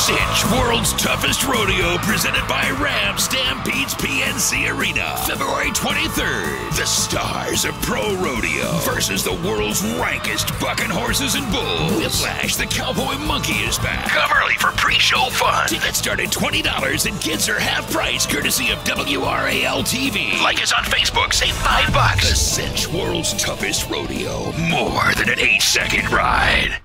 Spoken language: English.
Cinch, World's Toughest Rodeo, presented by Ram Stampede's PNC Arena. February 23rd, the stars of pro rodeo versus the world's rankest bucking horses and bulls. Whiplash, the cowboy monkey, is back. Come early for pre-show fun. Tickets start at $20 and kids are half price, courtesy of WRAL TV. Like us on Facebook, save $5. The Cinch, World's Toughest Rodeo. More than an 8-second ride.